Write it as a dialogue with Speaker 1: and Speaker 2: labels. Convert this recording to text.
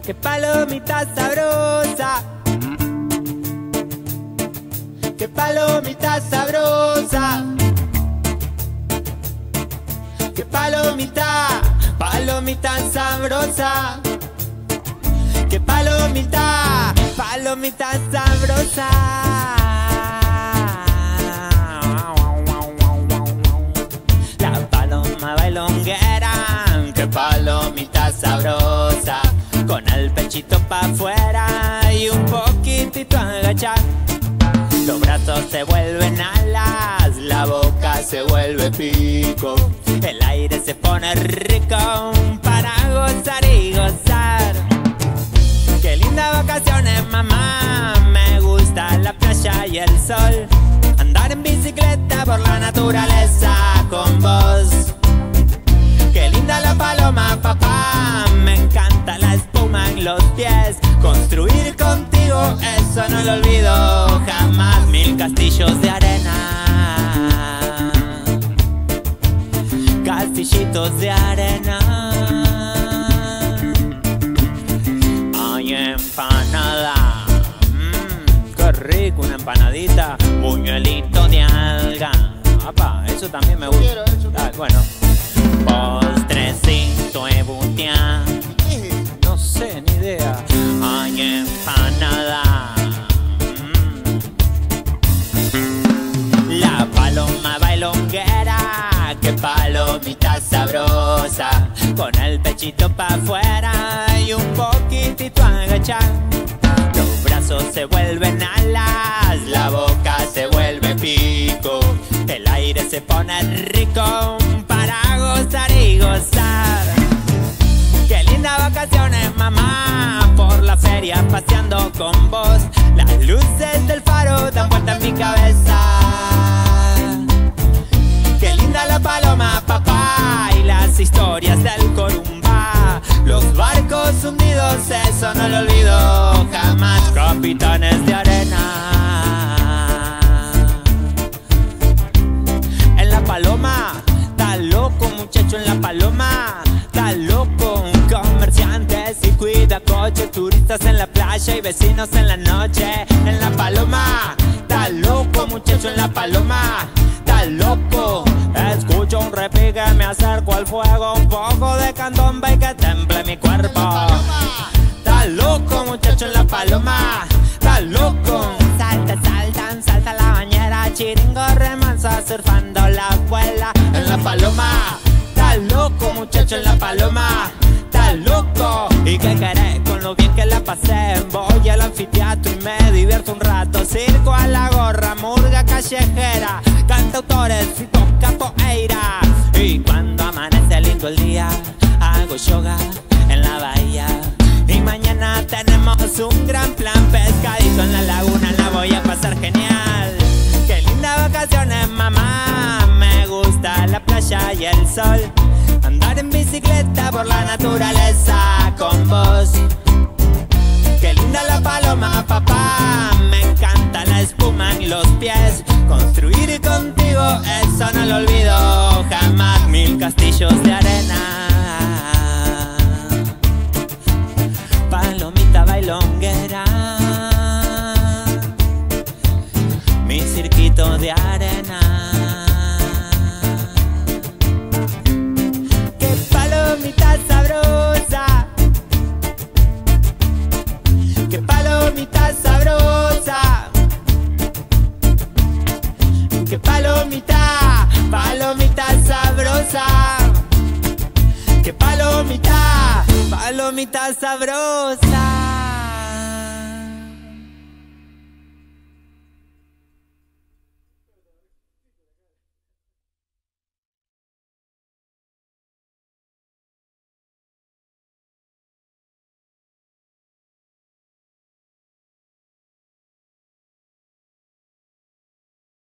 Speaker 1: qué palomita sabrosa, qué palomita sabrosa, qué palomita, palomita sabrosa, qué palomita, palomita sabrosa. La paloma bailonguera, qué palomita sabrosa, con el pechito pa' afuera y un poquitito agachar. Los brazos se vuelven alas, la boca se vuelve pico, el aire se pone rico para gozar y gozar. Qué lindas vacaciones, mamá, me gusta la playa y el sol, andar en bicicleta por la naturaleza con vos. Qué linda la paloma, papá, me encanta la espuma en los pies, construir contigo, eso no lo olvido jamás. 1000 castillos de arena, castillitos de arena. Ay, empanada, qué rico una empanadita, buñuelito de alga. Apa, eso también me gusta. Ah, bueno, postrecito ebutia, no sé, ni idea. Ay, empanada. La paloma bailonguera, qué palomita sabrosa, con el pechito pa' afuera y un poquitito agachar. Los brazos se vuelven alas, la boca se vuelve pico, el aire se pone rico para gozar y gozar. Qué lindas vacaciones, mamá, por la feria paseando con vos. Las luces del faro dan vuelta en mi cabeza. Qué linda la paloma, papá, y las historias del Corumba. Los barcos hundidos, eso no lo olvido jamás. Capitanes de arena. En la paloma, está loco muchacho en la paloma, está loco. Comerciantes y cuida coches, turistas en la playa y vecinos en la noche. En la paloma, está loco muchacho en la paloma, está loco. Escucho un repique, me acerco al fuego, un poco de candombe y que temble mi cuerpo. Está loco muchacho en la paloma, está loco. Salta, saltan, salta la bañera, chiringo remansa surfando la abuela. En la paloma, está loco muchacho en la paloma, está loco. ¿Y qué querés con lo bien que la pasé? Voy al anfiteatro y me divierto un rato. Circo a la gorra, murga callejera, cantautores y capoeira. Y cuando amanece lindo el día, hago yoga en la bahía. Y mañana tenemos un gran plan, pescadito en la laguna, la voy a pasar genial. Qué lindas vacaciones, mamá, me gusta la playa y el sol, andar en bicicleta por la naturaleza con vos. Qué linda la paloma, papá, me encanta la espuma en los pies, construir contigo, eso no lo olvido jamás. 1000 castillos de arena, palomita bailonguera, mi cirquito de arena. Qué palomita sabrosa, qué palomita sabrosa, qué palomita, palomita sabrosa, qué palomita, palomita sabrosa.